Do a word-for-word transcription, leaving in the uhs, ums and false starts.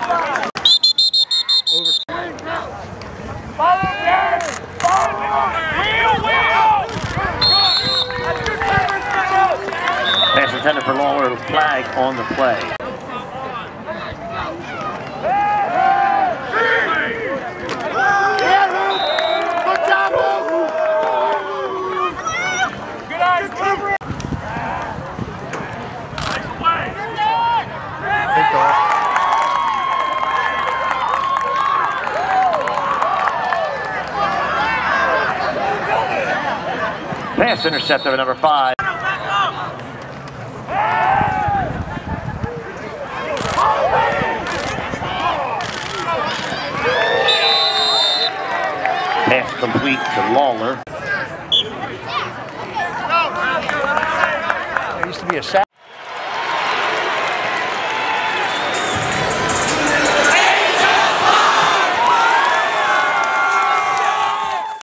Pass intended for Lawler, flag on the play. Pass intercepted by number five. Pass complete to Lawler. There used to be a sack.